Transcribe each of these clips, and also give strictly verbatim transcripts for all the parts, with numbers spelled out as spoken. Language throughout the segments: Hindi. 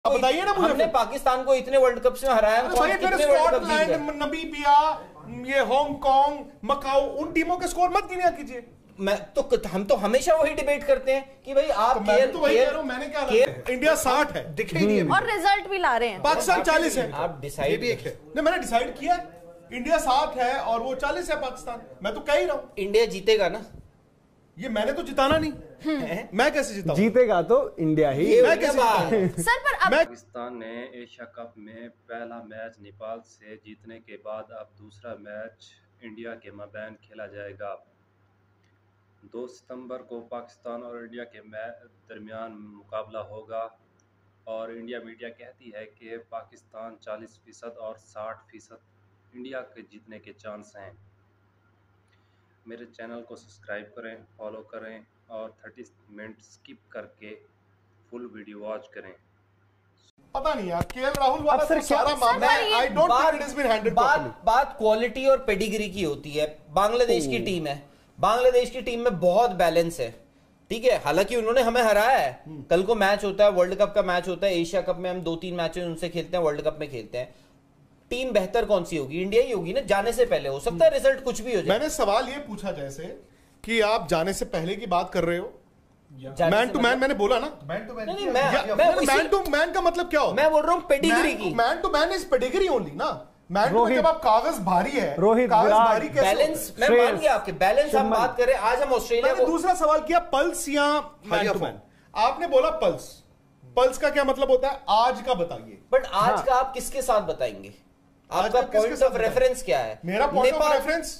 आप बताइए ना मुझे। हमने पाकिस्तान को इतने वर्ल्ड कप से हराया, भाई फिर स्कॉटलैंड, नमीबिया, ये हांगकांग, मकाऊ, उन टीमों के स्कोर मत गिना कीजिए। मैं तो हम तो हमेशा वही डिबेट करते हैं कि भाई आप तो मैं तो वही कह रहा हूं, मैंने क्या कहा, इंडिया साठ है, दिखे ही नहीं है और रिजल्ट भी ला रहे हैं। पाकिस्तान चालीस है। आप डिसाइड भी है। नहीं, मैंने डिसाइड किया इंडिया साठ है और वो चालीस है पाकिस्तान। मैं तो कह ही रहा हूं इंडिया जीतेगा ना। ये मैंने तो जिताना नहीं, मैं कैसे जिताऊं? जीतेगा तो इंडिया ही। मैं कैसे जिताऊं? सर पर अब पाकिस्तान ने एशिया कप में पहला मैच नेपाल से जीतने के बाद अब दूसरा मैच इंडिया के मैदान खेला जाएगा। दो सितंबर को पाकिस्तान और इंडिया के दरमियान मुकाबला होगा और इंडिया मीडिया कहती है कि पाकिस्तान चालीस फीसद और साठ फीसद इंडिया के जीतने के चांस हैं। मेरे चैनल को सब्सक्राइब करें, फॉलो करें और तीस मिनट स्किप करके फुल वीडियो वॉच करें। पता नहीं यार, केएल राहुल वाला तो सारा मामला है। I don't think it has been handled properly. बात बात क्वालिटी और पेडिग्री की होती है। बांग्लादेश की टीम है, बांग्लादेश की टीम में बहुत बैलेंस है, ठीक है। हालांकि उन्होंने हमें हराया है। कल को मैच होता है, वर्ल्ड कप का मैच होता है, एशिया कप में हम दो तीन मैचेस उनसे खेलते हैं, वर्ल्ड कप में खेलते हैं। टीम बेहतर कौन सी होगी? इंडिया ही होगी ना। जाने से पहले हो सकता है रिजल्ट कुछ भी हो जाए। मैंने सवाल ये पूछा जैसे कि आप जाने से पहले की बात कर रहे हो, मैन टू मैन मैंने बोला ना। Man to man man to man का मतलब क्या हो? मैं बोल रहा हूँ पेडिग्री की। Man to man is pedigree only ना। मैन टू जब आप कागज भारी है, रोहित कागज भारी कैसे? बैलेंस मैं मान गया आपके। बैलेंस हम बात करें, आज हम ऑस्ट्रेलिया को। दूसरा सवाल किया पल्स या मैन टू मैन। आपने बोला पल्स। पल्स का क्या मतलब होता है? आज का बताइए। बट आज का आप किसके साथ बताएंगे? आपका पॉइंट ऑफ रेफरेंस क्या है? मेरा पॉइंट ऑफ रेफरेंस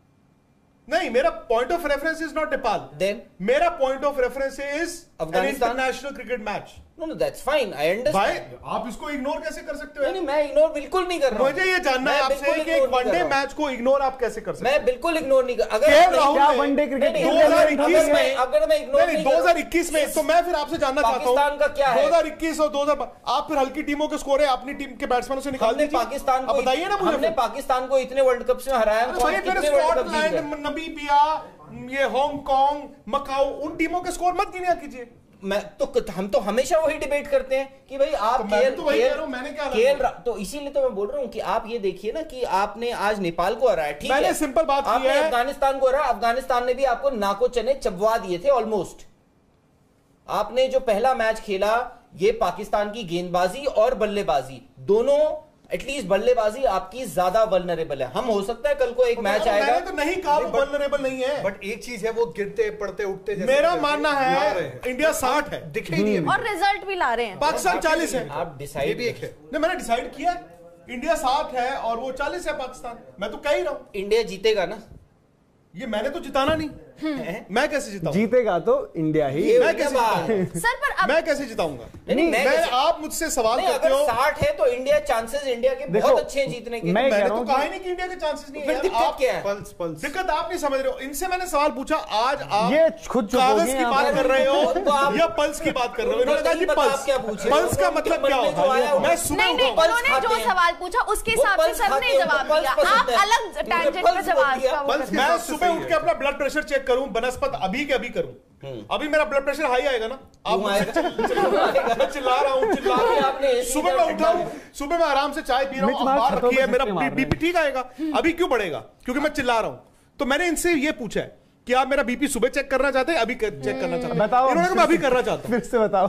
नहीं, मेरा point of reference is not Nepal. Then मेरा point of reference is Afghanistan international cricket match. No no that's fine, I understand. भाई आप इसको इग्नोर कैसे कर सकते हो? नहीं नहीं, मैं इग्नोर बिल्कुल नहीं कर रहा हूं। मुझे ये जानना है आपसे कि एक वनडे मैच को इग्नोर आप कैसे कर सकते हैं? मैं बिल्कुल इग्नोर नहीं कर। अगर क्या वनडे क्रिकेट दो हज़ार इक्कीस में, अगर मैं इग्नोर नहीं, दो हज़ार इक्कीस में, तो मैं फिर आपसे जानना चाहता हूं पाकिस्तान का क्या है? दो हज़ार इक्कीस और दो हज़ार आप फिर हल्की टीमों के स्कोर है अपनी टीम के बैट्समैनों से निकाल दीजिए। पाकिस्तान को बताइए ना मुझे। हमने पाकिस्तान को इतने वर्ल्ड कप से हराया। स्कॉटलैंड, नमीबिया, ये हांगकांग, मकाऊ, उन टीमों के स्कोर मत गिना कीजिए। मैं तो हम तो हमेशा वही डिबेट करते हैं कि भाई आप तो मैं तो वही कह रहा हूं, मैंने क्या खेल तो इसीलिए तो मैं बोल रहा हूं कि आप ये देखिए ना कि आपने आज नेपाल को हराया, ठीक है। मैंने सिंपल बात की है। अफगानिस्तान को हराया, अफगानिस्तान ने भी आपको नाको चने चबवा दिए थे ऑलमोस्ट। आपने जो पहला मैच खेला, ये पाकिस्तान की गेंदबाजी और बल्लेबाजी दोनों, एटलीस्ट बल्लेबाजी आपकी ज्यादा वल्नरेबल है। हम हो सकता है कल को एक मैच आएगा। मैंने तो नहीं कहा वो वल्नरेबल नहीं है, बट एक चीज है वो गिरते पड़ते उठते। मेरा मानना है इंडिया साठ है, दिखे ही नहीं है और रिजल्ट भी ला रहे हैं। पाकिस्तान चालीस है। आप डिसाइड भी है। नहीं, मैंने डिसाइड किया इंडिया साठ है और वो चालीस है पाकिस्तान। मैं तो कह ही रहा हूं इंडिया जीतेगा ना। ये मैंने तो जिताना नहीं, मैं कैसे जिताऊं? जीतेगा तो इंडिया ही। मैं कैसे जिताऊंगा? सर पर अब मैं कैसे जिताऊंगा? नहीं, मैं मैं आप मुझसे सवाल नहीं, करते अगर हो साठ है तो इंडिया चांसेस इंडिया के बहुत अच्छे हैं जीतने के। मैं मैंने तो कहा ही नहीं कि इंडिया के चांसेस नहीं है। फिर दिक्कत क्या है? पल्स पल्स दिक्कत आप नहीं समझ रहे हो। इनसे मैंने सवाल पूछा, आज आप ये खुद चुप हो कागज गए की आप। बात कर रहे हो तो आप- या पल्स की बात कर रहे हो? इन्होंने कहा कि नहीं पता पल्स आप क्या पूछ रहे हो। पल्स का मतलब क्या उनके मन में जो आया होगा? वो- मैं सुबह नहीं नहीं, उठा हूं। उन्होंने जो खाते हैं। सवाल पूछा उसके वो हिसाब से पल्स सर खाते ने हैं, जवाब पल्स दिया। पसंद आप है। अलग तुमने टैंजेंट पल्स पे बोल जवाब दिया। का वो पल्स कर- मैं हिसाब से सुबह सही उठ है। के अपना ब्लड प्रेशर चेक करूं बनस्पत अभी के अभी करूं, अभी मेरा ब्लड प्रेशर हाई आएगा ना। आप मुझसे चिल्ला चिल्ला रहा हूं, चिल्ला रहा हूं। आपने सुबह मैं उठा हूं, सुबह मैं आराम से चाय पी रहा हूं, अखबार रखी है, मेरा बीपी ठीक आएगा। अभी क्यों बढ़ेगा? क्योंकि मैं चिल्ला रहा हूं। तो मैंने इनसे ये पूछा है कि आप मेरा बीपी सुबह चेक करना चाहते हैं, अभी चेक करना चाहते हैं? बताओ। इन्होंने कहा मैं अभी करना चाहता हूं। फिर से बताओ।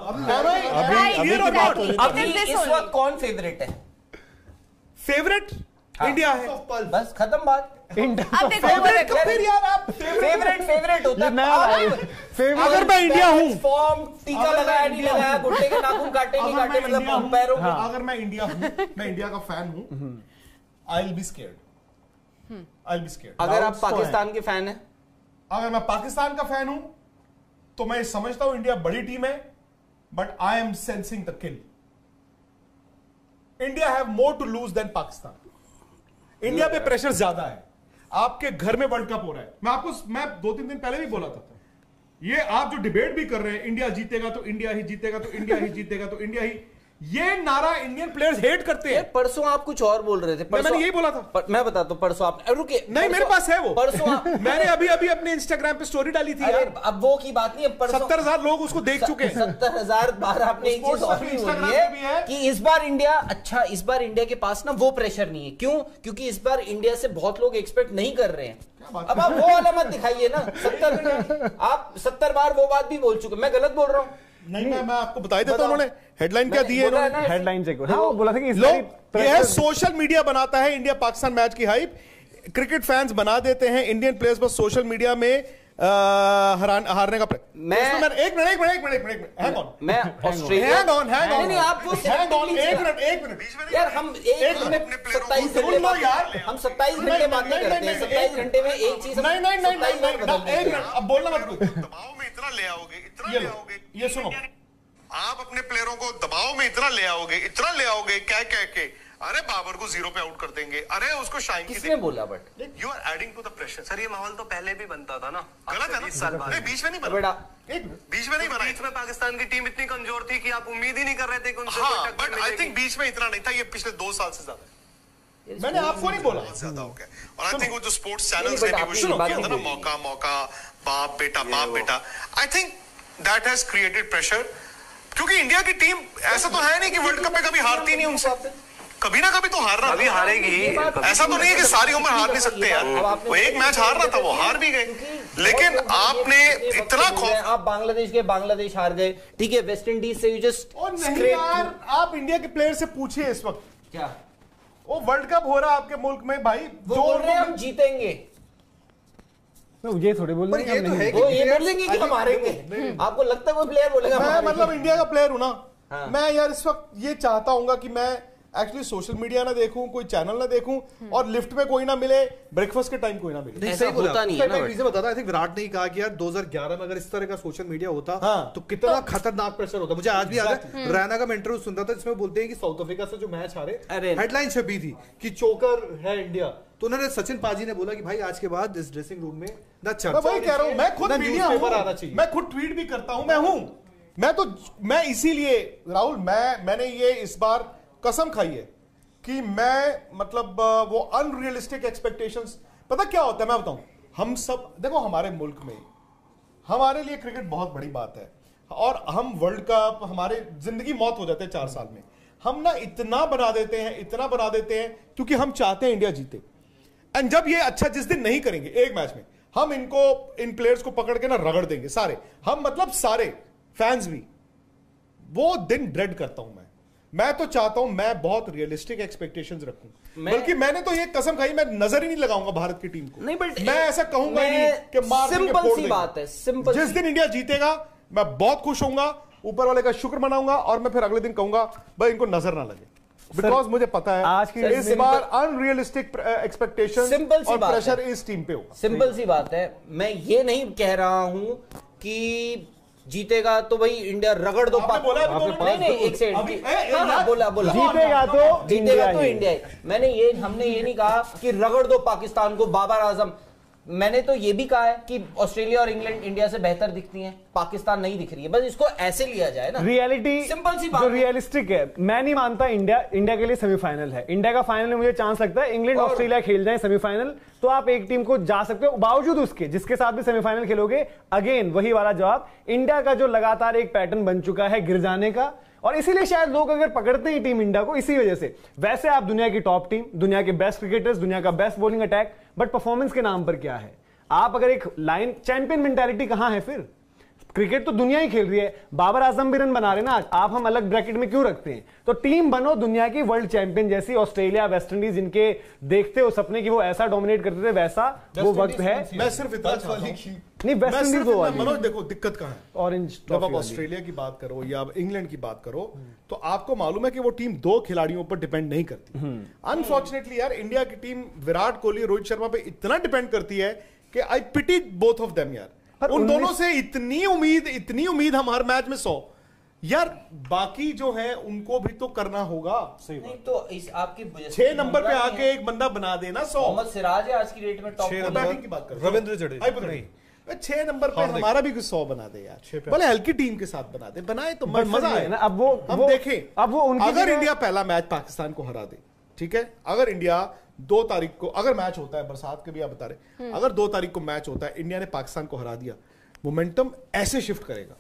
अभी इस वक्त कौन फेवरेट है? फेवरेट इंडिया है। बस खत्म बात। अब देखो फेवरेट तो फिर यार आप फेवरेट फेवरेट होता है। फेवरेट अगर मैं इंडिया हूं, फॉर्म टीका लगाया नहीं लगाया, घुट्टे के नाखून काटे नहीं काटे, मतलब पैरों के। अगर मैं इंडिया हूं, मैं इंडिया का फैन हूं, I will be scared. I will be scared. अगर आप पाकिस्तान के फैन हैं, अगर मैं पाकिस्तान का फैन हूं तो मैं समझता हूं इंडिया बड़ी टीम है, but I am sensing the kill. India have more to lose than Pakistan. India पे प्रेशर ज्यादा है। आपके घर में वर्ल्ड कप हो रहा है। मैं आपको मैं दो तीन दिन पहले भी बोला था, ये आप जो डिबेट भी कर रहे हैं, इंडिया जीतेगा तो इंडिया ही जीतेगा तो इंडिया ही जीतेगा तो इंडिया ही, ये नारा इंडियन प्लेयर्स हेट करते हैं। परसों आप कुछ और बोल रहे थे। मैं मैंने यही बोला था। पर, मैं बताता हूँ परसों आप रुके नहीं, मेरे पास है वो। परसों आप मैंने अभी अभी अपने इंस्टाग्राम पे स्टोरी डाली थी यार। अब वो की बात नहीं है। सत्तर हजार लोग उसको देख चुके हैं। सत्तर हजार बार आपने एक चीज और भी बोली है कि इस बार इंडिया अच्छा इस बार इंडिया के पास ना वो प्रेशर नहीं है। क्यों? क्योंकि इस बार इंडिया से बहुत लोग एक्सपेक्ट नहीं कर रहे हैं। अब आप वो वाला मत दिखाइए ना। सत्तर आप सत्तर बार वो बात भी बोल चुके। मैं गलत बोल रहा हूँ? नहीं, मैं मैं आपको बता ही देता हूं उन्होंने हेडलाइन क्या दी है। हेडलाइन चेक हाँ, वो बोला था कि इस लोग ये है सोशल मीडिया बनाता है इंडिया पाकिस्तान मैच की हाइप। क्रिकेट फैंस बना देते हैं इंडियन प्लेयर्स बस सोशल मीडिया में हरान हारने का मैं एक मिनट एक मिनट एक मिनट एक मिनट हैंग ऑन मैं Australia hang on hang on नहीं आप वो हैंग ऑन एक मिनट एक मिनट यार हम एक सत्ताईस घंटे यार हम सत्ताईस घंटे बात नहीं करते हैं। सत्ताईस घंटे में एक चीज नहीं नहीं नहीं नहीं एक मिनट अब बोलना मत कुछ। दबाव में इतना ले आओगे इतना ले आओगे ये सुनो आप अपने प्लेयरों को दबाव में इतना ले आओगे इतना ले आओगे कह कह के अरे बाबर को जीरो पे आउट कर देंगे अरे उसको शाइन की किसने बोला but you are adding to the pressure. Sir ये माहौल तो पहले भी बनता था ना। गलत है ना? साल बाद नहीं बीच में नहीं बना। बेटा बीच में नहीं बना। बीच में पाकिस्तान की टीम इतनी कमजोर थी कि आप उम्मीद ही नहीं कर रहे थे कि उनसे कोई हाँ टक्कर बट आई मिलेगी। थिंक बीच में इतना नहीं था। ये पिछले दो साल से ज्यादा मैंने आपको नहीं बोला ज्यादा हो गया। और आई थिंक वो जो स्पोर्ट्स चैनल्स ने भी वो शुरू किया था ना मौका मौका बाप बेटा बाप बेटा I think that has created pressure. क्योंकि इंडिया की टीम ऐसा तो है नहीं कि वर्ल्ड कप में कभी हारती नहीं उनसे। कभी ना कभी तो हारना अभी हारेगी। ऐसा तो नहीं है कि सारी उम्र हार नहीं सकते यार। वो एक मैच हार रहा था वो हार भी गए। लेकिन आपने इतना खौफ आप बांग्लादेश के बांग्लादेश हार गए ठीक है। वेस्ट इंडीज से यू जस्ट और नहीं यार आप इंडिया के प्लेयर से पूछिए इस वक्त क्या वो वर्ल्ड कप हो रहा है आपके मुल्क में भाई वो बोल रहे हैं हम जीतेंगे। ये थोड़े बोल रहे हैं ये तो है वो ये बोल देंगे कि हम हारेंगे। आपको लगता है कोई प्लेयर बोलेगा मैं मतलब इंडिया का प्लेयर हूं ना। हाँ। मैं यार इस वक्त ये चाहता हूं कि मैं एक्चुअली सोशल मीडिया ना देखूं कोई चैनल ना देखूं और लिफ्ट में कोई ना मिले ब्रेकफास्ट के टाइम कोई ना मिले। ऐसा होता नहीं है ना। मैं रीजन बताता आई थिंक विराट ने ही कहा कि यार दो हज़ार ग्यारह में अगर इस तरह का सोशल मीडिया होता हाँ। तो कितना खतरनाक प्रेशर होता। मुझे आज भी याद है रैना का मैं इंटरव्यू सुनता था जिसमें बोलते हैं कि साउथ अफ्रीका से जो मैच हारे हेडलाइन छपी थी कि चोकर है इंडिया। तो उन्होंने सचिन पाजी ने बोला कि भाई आज के बाद इस ड्रेसिंग रूम में ना चर्चा मैं वही कह रहा हूं मैं खुद मीडिया न्यूज़पेपर आना चाहिए। मैं खुद ट्वीट भी करता हूं मैं हूं मैं तो मैं इसीलिए राहुल मैं मैंने ये इस बार कसम खाई है कि मैं मतलब वो अनरियलिस्टिक एक्सपेक्टेशंस पता क्या होता है मैं बताऊं। हम सब देखो हमारे मुल्क में हमारे लिए क्रिकेट बहुत बड़ी बात है और हम वर्ल्ड कप हमारे जिंदगी मौत हो जाते हैं चार साल में। हम ना इतना बना देते हैं इतना बना देते हैं क्योंकि हम चाहते हैं इंडिया जीते। एंड जब ये अच्छा जिस दिन नहीं करेंगे एक मैच में हम इनको इन प्लेयर्स को पकड़ के ना रगड़ देंगे सारे हम मतलब सारे फैंस भी। वो दिन ड्रेड करता हूं मैं। मैं तो चाहता हूं मैं बहुत रियलिस्टिक एक्सपेक्टेशंस रखूं। बल्कि मैंने तो ये कसम खाई मैं नजर ही नहीं लगाऊंगा भारत की टीम को। नहीं बट मैं ऐसा कहूंगा नहीं कि मार देंगे, सिंपल फोड़ सी देंगे। बात है सिंपल जिस दिन इंडिया जीतेगा मैं बहुत खुश होऊंगा ऊपर वाले का शुक्र मनाऊंगा और मैं फिर अगले दिन कहूंगा भाई इनको नजर ना लगे बिकॉज मुझे पता है आज की इस बार अनरियलिस्टिक एक्सपेक्टेशंस सिंपल सी और बात प्रेशर है। इस टीम पे होगा। सिंपल सी बात है। मैं ये नहीं कह रहा हूं कि जीतेगा तो भाई इंडिया रगड़ दो। आपने बोला अभी दोनों नहीं नहीं एक अभी- सेकंड ए, ए, हाँ, हाँ, यार, बोला बोला जीतेगा तो जीतेगा इंडिया तो ही। इंडिया ही। मैंने ये हमने ये नहीं कहा कि रगड़ दो पाकिस्तान को बाबर आजम। मैंने तो ये भी कहा है कि ऑस्ट्रेलिया और इंग्लैंड इंडिया से बेहतर दिखती हैं पाकिस्तान नहीं दिख रही है। बस इसको ऐसे लिया जाए ना। रियलिटी सिंपल सी बात जो है। रियलिस्टिक है मैं नहीं मानता इंडिया इंडिया के लिए सेमीफाइनल है। इंडिया का फाइनल में मुझे चांस लगता है इंग्लैंड और- ऑस्ट्रेलिया खेल जाए सेमीफाइनल तो आप एक टीम को जा सकते हो बावजूद उसके जिसके साथ भी सेमीफाइनल खेलोगे। अगेन वही वाला जवाब इंडिया का जो लगातार एक पैटर्न बन चुका है गिर जाने का और इसीलिए शायद लोग अगर पकड़ते हैं टीम इंडिया को इसी वजह से। वैसे आप दुनिया की टॉप टीम दुनिया के बेस्ट क्रिकेटर्स दुनिया का best bowling attack but performance के नाम पर क्या है। आप अगर एक लाइन चैंपियन मेंटालिटी कहां है फिर। क्रिकेट तो दुनिया ही खेल रही है। बाबर आजम भी रन बना रहे ना आज आप हम अलग ब्रैकेट में क्यों रखते हैं। तो टीम बनो दुनिया की वर्ल्ड चैंपियन जैसी ऑस्ट्रेलिया वेस्ट इंडीज जिनके देखते हो सपने की वो ऐसा डोमिनेट करते थे वैसा वो वक्त है। मैं सिर्फ इतना चाहता हूं नहीं वेस्ट मैं इंडीज सिर्फ वो इतना- वाली मनोज देखो दिक्कत कहां है। ऑरेंज जब आप ऑस्ट्रेलिया की बात करो या इंग्लैंड की बात करो तो आपको मालूम है कि वो टीम दो खिलाड़ियों पर डिपेंड नहीं करती। अनफॉर्चुनेटली यार इंडिया की टीम विराट कोहली रोहित शर्मा पे इतना डिपेंड करती है कि I pity both of them यार। पर उन उन्नीस- दोनों से इतनी उम्मीद इतनी उम्मीद हम हर मैच में सौ यार बाकी जो है उनको भी तो करना होगा। सही नहीं बात तो इस आपकी छह नंबर पे आके एक बंदा बना देना सौ। मोहम्मद सिराज है आज की डेट में टॉप बैटिंग की बात कर रविंद्र जडेजा नहीं छह नंबर पे हमारा भी कुछ सौ बना दे यार, बोले हल्की टीम के साथ बना दे, बनाए तो मजा आए ना। अब वो हम देखें, अब वो उनकी अगर इंडिया पहला मैच पाकिस्तान को हरा दे, ठीक है, अगर इंडिया दो तारीख को अगर मैच होता है, बरसात के भी आप बता रहे, अगर दो तारीख को मैच होता है, इंडिया ने पाकिस्तान को हरा दिया, मोमेंटम ऐसे शिफ्ट करेगा,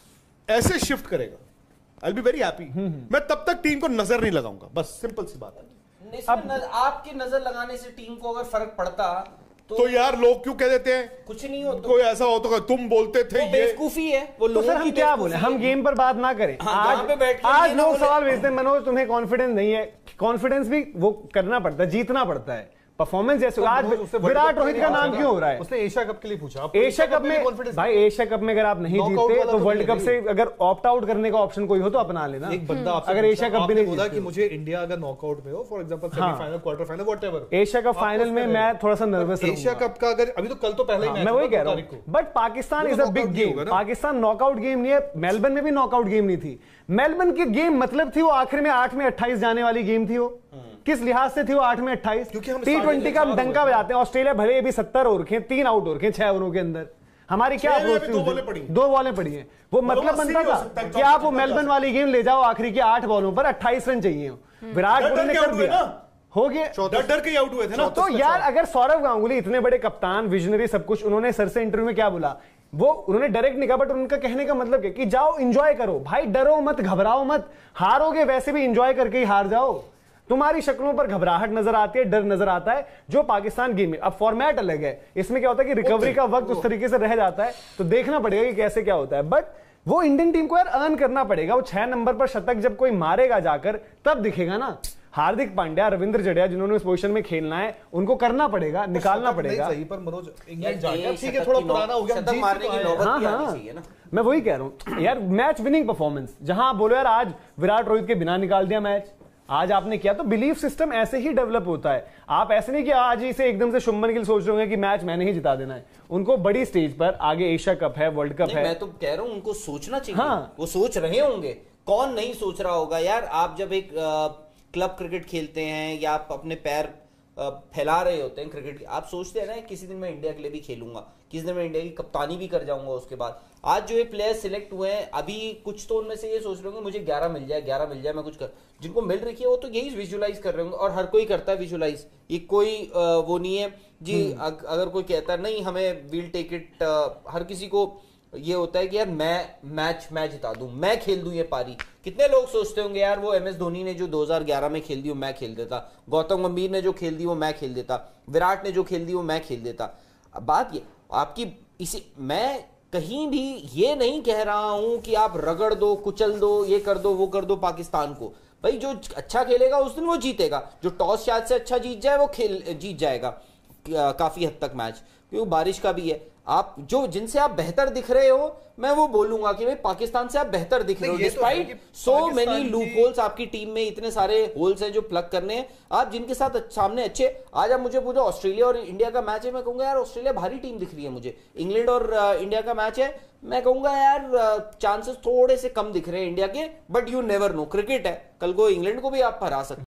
ऐसे शिफ्ट करेगा, I will be very happy. मैं तब तक टीम को नजर नहीं लगाऊंगा, बस सिंपल सी बात है। अब आपकी नजर लगाने से टीम को अगर फर्क पड़ता तो, तो यार लोग क्यों कह देते हैं कुछ नहीं हो, तो कोई ऐसा हो तो तुम बोलते थे, ये बेवकूफी है वो। तो सर हम क्या बोले, हम गेम पर बात ना करें। हाँ, आज पे बैठ आज लोग सवाल भेजते हैं, मनोज तुम्हें कॉन्फिडेंस नहीं है। कॉन्फिडेंस भी वो करना पड़ता है, जीतना पड़ता है। परफॉर्मेंस जैसे आज विराट रोहित का नाम क्यों हो रहा है? उसने एशिया कप के लिए पूछा। एशिया कप में भाई, एशिया कप में अगर आप नहीं जीतते तो वर्ल्ड कप से अगर ऑप्ट आउट करने का ऑप्शन कोई हो तो अपना लेना। एक बंदा अगर एशिया कप भी नहीं बोला कि मुझे इंडिया अगर नॉकआउट में हो, for example semifinal, quarter final, whatever, Asia cup final में मैं थोड़ा सा नर्वस हूं। एशिया कप का अगर अभी तो कल तो पहले ही मैच, मैं वही कह रहा हूं, but Pakistan is a big game. Pakistan knockout game नहीं है, मेलबर्न में भी नॉकआउट गेम नहीं थी। मेलबर्न की गेम मतलब थी वो आखिर में आठ में अट्ठाईस जाने वाली गेम थी। वो किस लिहाज से थी वो आठ में अट्ठाईस? टी ट्वेंटी का हम डंका बजाते हैं, ऑस्ट्रेलिया भले भी सत्तर ओवर के, तीन आउट ओवर के, छह ओवरों के अंदर हमारी क्या अप्रोच थी? दो बॉलें पड़ी हैं। वो मतलब बनता था कि आप वो मेलबर्न वाली गेम ले जाओ, आखिरी की आठ बॉलों पर अट्ठाईस रन चाहिए। विराट कोहली ने कर दिया, हो गया, डर डर के आउट हुए थे ना। तो यार अगर सौरव गांगुली इतने बड़े कप्तान, विजनरी, सब कुछ, उन्होंने सर से इंटरव्यू में क्या बोला, वो उन्होंने डायरेक्ट नहीं कहा, बट उनका कहने का मतलब क्या कि जाओ एंजॉय करो भाई, डरो मत, घबराओ मत, हारोगे वैसे भी एंजॉय करके ही हार जाओ। तुम्हारी शक्लों पर घबराहट नजर आती है, डर नजर आता है, जो पाकिस्तान गेम में। अब फॉर्मेट अलग है, इसमें क्या होता है कि रिकवरी का वक्त उस तरीके से रह जाता है, तो देखना पड़ेगा कि कैसे क्या होता है। बट वो इंडियन टीम को यार अर्न करना पड़ेगा। वो छह नंबर पर शतक जब कोई मारेगा जाकर तब दिखेगा ना। हार्दिक पांड्या, रविंद्र जडेजा, जिन्होंने उस पोजीशन में खेलना है, उनको करना पड़ेगा, निकालना पड़ेगा। सही, पर मनोज इंग्लैंड जाकर ठीक है, थोड़ा पुराना हो गया, शतक मारने की नौबत भी आनी चाहिए ना। मैं वही कह रहा हूं यार, मैच विनिंग परफॉर्मेंस, जहां आप बोलो यार आज विराट रोहित के बिना निकाल दिया मैच, आज आपने किया, तो बिलीफ सिस्टम ऐसे ही डेवलप होता है। आप ऐसे नहीं कि आज ही से एकदम से शुभमन गिल सोच रहे होंगे कि मैच मैंने ही जिता देना है। उनको बड़ी स्टेज पर आगे एशिया कप है, वर्ल्ड कप है। मैं तो कह रहा हूं उनको सोचना चाहिए। हाँ। वो सोच रहे होंगे, कौन नहीं सोच रहा होगा यार। आप जब एक क्लब क्रिकेट खेलते हैं या आप अपने पैर फैला रहे होते हैं क्रिकेट, आप सोचते हैं ना किसी दिन मैं इंडिया के लिए भी खेलूंगा, किसी दिन मैं इंडिया की कप्तानी भी कर जाऊंगा। उसके बाद आज जो ये प्लेयर्स सिलेक्ट हुए हैं, अभी कुछ तो उनमें से ये सोच रहे होंगे मुझे ग्यारह मिल जाए, ग्यारह मिल जाए, मैं कुछ कर, जिनको मिल रही है वो तो यही विजुअलाइज कर रहे होंगे। और हर कोई करता है विजुअलाइज, ये कोई वो नहीं है जी। अगर कोई कहता है नहीं हमें वील टेक इट, हर किसी को ये होता है कि यार मैं मैच मैं जिता दूं, मैं खेल दूं ये पारी। कितने लोग सोचते होंगे यार वो एम एस धोनी ने जो दो हज़ार ग्यारह में खेल दी वो मैं खेल देता, गौतम गंभीर ने जो खेल दी वो मैं खेल देता, विराट ने जो खेल दी वो मैं खेल देता। अब बात ये आपकी इसी, मैं कहीं भी ये नहीं कह रहा हूं कि आप रगड़ दो, कुचल दो, ये कर दो, वो कर दो पाकिस्तान को। भाई जो अच्छा खेलेगा उस दिन वो जीतेगा, जो टॉस शायद से अच्छा जीत जाए वो खेल जीत जाएगा काफी हद तक मैच, क्योंकि बारिश का भी है। आप जो जिनसे आप बेहतर दिख रहे हो, मैं वो बोलूंगा कि भाई पाकिस्तान से आप बेहतर दिख रहे हो, despite so many loopholes. आपकी टीम में इतने सारे होल्स हैं जो प्लग करने हैं। आप जिनके साथ सामने अच्छे, आज आप मुझे पूछो ऑस्ट्रेलिया और इंडिया का मैच है, मैं कहूंगा यार ऑस्ट्रेलिया भारी टीम दिख रही है मुझे। इंग्लैंड और इंडिया का मैच है, मैं कहूंगा यार चांसेस थोड़े से कम दिख रहे हैं इंडिया के, but you never know, cricket है, कल को इंग्लैंड को भी आप हरा सकते।